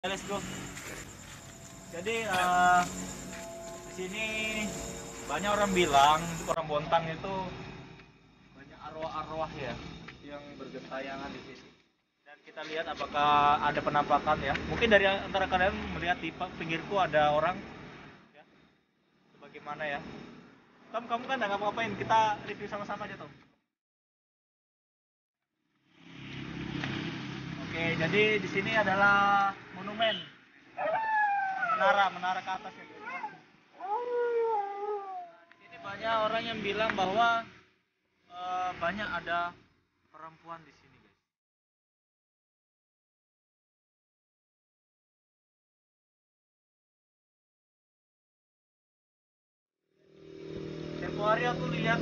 Let's go. Jadi di sini banyak orang bilang orang Bontang itu banyak arwah-arwah ya yang bergentayangan di sini. Dan kita lihat apakah ada penampakan ya. Mungkin dari antara kalian melihat di pinggirku ada orang ya. Bagaimana ya? Kamu kan nggak ngapa-ngapain. Kita review sama-sama aja Tom. Oke, jadi di sini adalah monumen menara ke atas ya. Ini banyak orang yang bilang bahwa banyak ada perempuan di sini, guys. Tempo hari aku lihat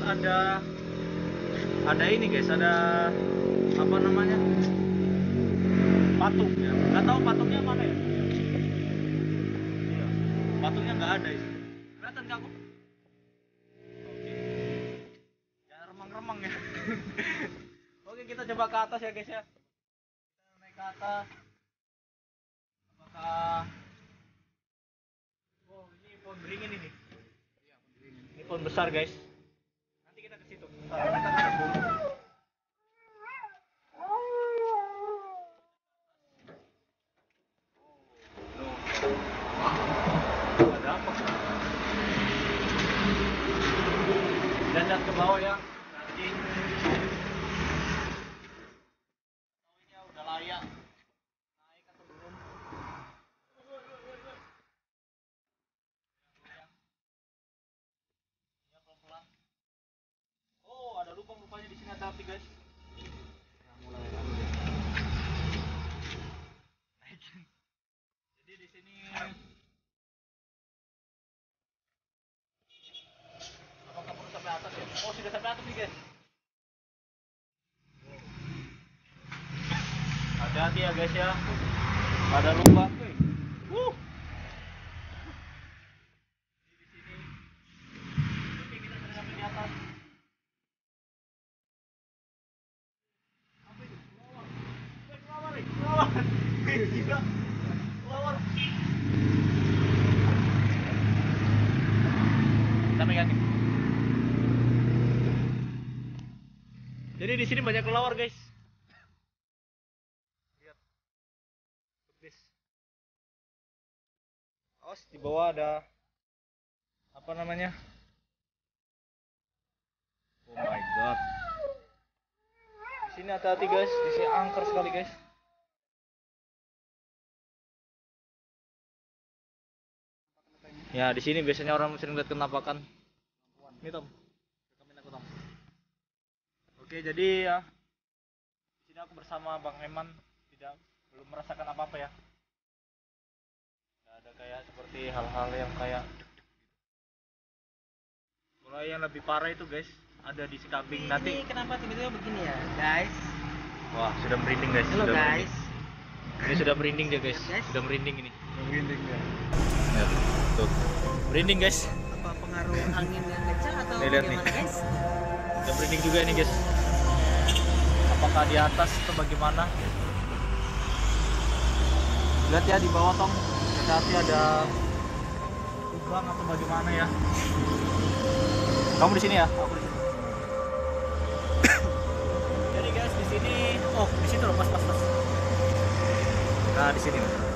ada ini, guys, ada apa namanya? Patung ya. Nggak tahu patungnya mana ya? Iya. Patungnya nggak ada di sini. Kelihatan nggak aku? Oke. Jangan remang-remang ya. Oke, kita coba ke atas ya, guys ya. Kita naik ke atas. Apakah ini pohon beringin ini? Iya, pohon beringin. Ini pohon besar, guys. Nanti kita ke situ. Kita ke atas dulu. Ada apa? Dan lihat ke bawah ya. Nanti tahunya udah layak naik atau belum. Ya pelan-pelan. Oh, ada lubang rupanya di sini, hati-hati guys. Ya, mulai anu deh. Naikin. Jadi di sini apakah perlu sampai atas ya? Oh, sudah sampai atas nih guys. Hati-hati ya guys ya. Ada lubang. Wih. Uh. Di sini. Oke, kita sudah sampai di atas. Apa itu? Kelawar. Kelawar nih. Kelawar. Gila. Kelawar. Kita megangin. Jadi di sini banyak kelawar guys. Lihat. Guys. Awas di bawah ada apa namanya? Oh my god. Di sini hati-hati guys, di sini angker sekali guys. Ya, di sini biasanya orang sering lihat kenampakan. Ini Tom. Rekamin aku Tom. Oke, jadi ya di sini aku bersama Bang Eman belum merasakan apa-apa ya. Nggak ada kayak seperti hal-hal yang kayak mulai yang lebih parah itu guys ada di Sikabing nanti. Ini kenapa tiba-tiba begini ya, guys? Wah, sudah merinding guys. Halo sudah guys. Merinding. Ini sudah merinding dia guys. Guys. Sudah merinding ini. Merinding ya. Ya, tuh. Merinding guys. Apa pengaruh angin yang kencang atau Nih, lihat nih. gimana guys? Sudah merinding juga ini guys. Apakah di atas atau bagaimana? Lihat ya di bawah Tom. Hati-hati ada lubang atau bagaimana ya. Kamu di sini ya? Aku di sini. Jadi guys di sini, oh di situ loh, pas. Nah di sini.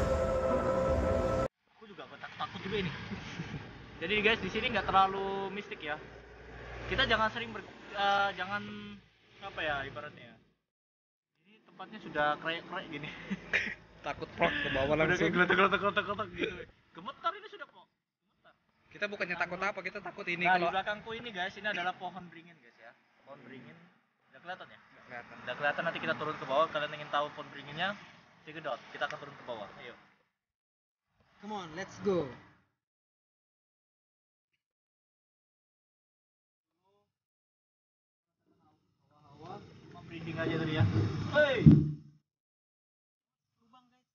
Aku juga takut juga ini. Jadi guys di sini nggak terlalu mistik ya. Kita jangan sering jangan apa ya ibaratnya. Ini tempatnya sudah krek gini. Takut plot ke bawah Udah langsung. kayak geletek gitu. Gemetar ini sudah kok. Gemetar. Kita bukannya takut apa, kita takut ini Nah, kalau di belakangku ini guys, ini adalah pohon beringin guys ya. Pohon beringin. Udah kelihatan ya? nggak kelihatan. Udah kelihatan, nanti kita turun ke bawah. Kalian ingin tahu pohon beringinnya? Cekidot. Kita akan turun ke bawah. Ayo. Come on, let's go. Hawa, cuma merinding aja tadi ya. Hei. Lubang guys.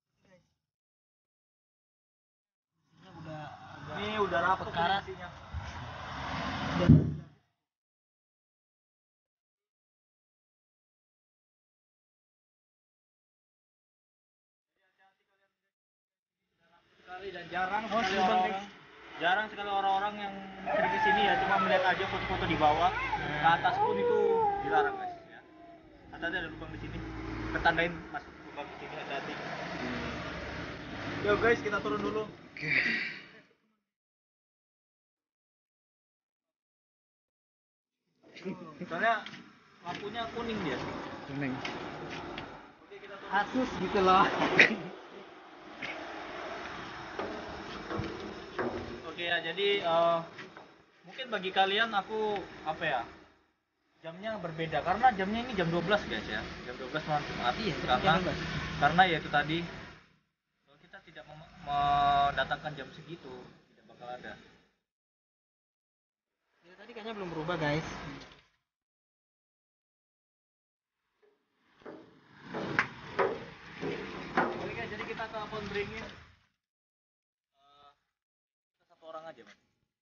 Ini udah rapuh Pekarat. isinya. dan jarang sekali orang-orang yang sering ke sini ya, cuma melihat aja foto-foto di bawah. Ke atas pun itu dilarang guys ya. Hati-hati ada lubang di sini. Ketandain masuk lubang di sini, hati-hati. Yo guys, kita turun dulu. Oke. Soalnya lampunya kuning dia. Kuning. Oke, kita turun. Asus gitu loh. Oke ya, jadi mungkin bagi kalian aku apa ya, jamnya berbeda karena jamnya ini jam 12 guys ya, jam 12 malam Jumat. Iya, karena ya itu tadi, kalau kita tidak mendatangkan jam segitu tidak bakal ada. Ya, tadi kayaknya belum berubah guys. Oke guys, jadi kita ke Pohon Beringin. Kita satu orang aja mas.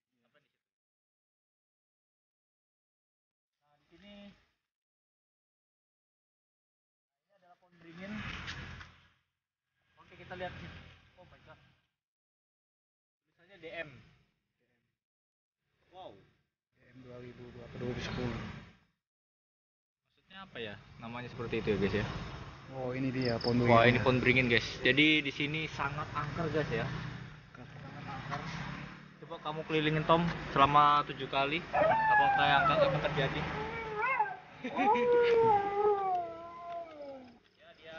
Nah di sini ini adalah Pohon Beringin. Oke, kita lihat sih. Oh my god. Tulisannya DM. Wow. DM 2010. Maksudnya apa ya? Namanya seperti itu ya guys ya. Oh, ini dia pohon beringin. Wah, ini Pohon Beringin guys. Jadi di sini sangat angker guys ya. Sangat angker. Coba kamu kelilingin Tom selama 7 kali. Apakah yang akan terjadi? Ya dia.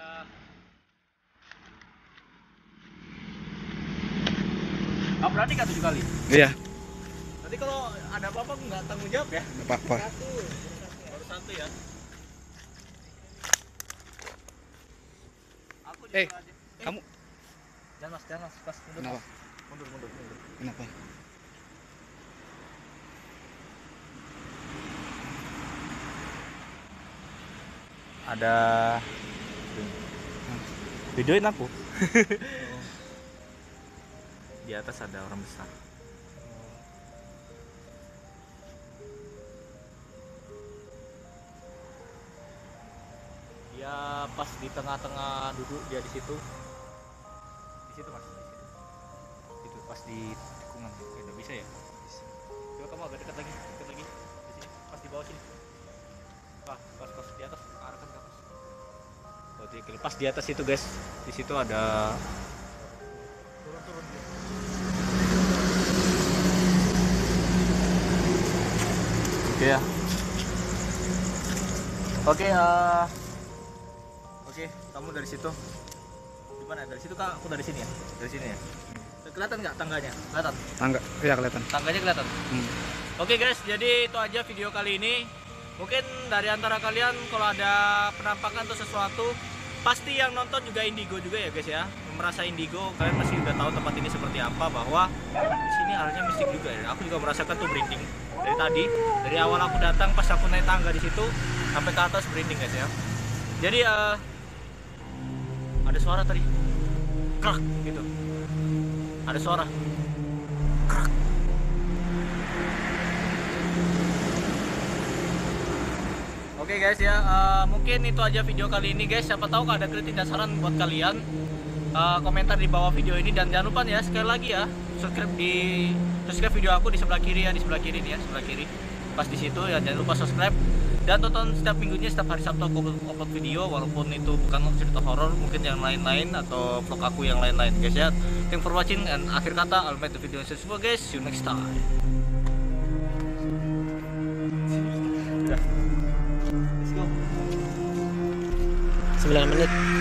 Kamu berani nggak 7 kali? Iya, Nanti kalau ada apa-apa nggak tanggung jawab ya? enggak apa-apa. Baru satu ya. Aku juga Eh, aja. kamu Jangan mas, pas mundur. kenapa? Mundur. Kenapa? Ada videoin aku. Di atas ada orang besar. Dia pas di tengah-tengah duduk dia di situ. Di situ mas, di situ. Itu pas di tikungan. Ya, udah bisa ya? Bisa. Coba kamu agak dekat lagi. Di sini. Pas di bawah sini. Pas di atas, arahkan ke atas. Oh, pas di atas itu guys, di situ ada turun. Oke ya. Oke, kamu dari situ. Gimana? Dari situ kak? Aku dari sini ya. Dari sini ya. Kelihatan nggak tangganya? Kelihatan. Tangga, iya kelihatan. Tangganya kelihatan. Oke guys, jadi itu aja video kali ini. Mungkin dari antara kalian kalau ada penampakan atau sesuatu, pasti yang nonton juga indigo juga ya guys ya. Merasa indigo, kalian pasti udah tahu tempat ini seperti apa, bahwa di sini halnya mistik juga ya. Aku juga merasakan tuh merinding dari tadi, dari awal aku datang pas aku naik tangga di situ sampai ke atas merinding guys ya. Jadi ada suara tadi, krak gitu. Ada suara, krak. Oke guys ya, mungkin itu aja video kali ini guys. Siapa tahu ada kritik dan saran buat kalian, komentar di bawah video ini. Dan jangan lupa ya, sekali lagi ya, subscribe video aku di sebelah kiri ya, di sebelah kiri nih ya, sebelah kiri pas di situ ya. Jangan lupa subscribe dan tonton setiap minggunya, setiap hari Sabtu aku upload video, walaupun itu bukan cerita horor, mungkin yang lain-lain atau vlog aku yang lain-lain guys ya. Thanks for watching, and akhir kata I'll make the video successful guys. See you next time. Udah. Let's go. 9 menit.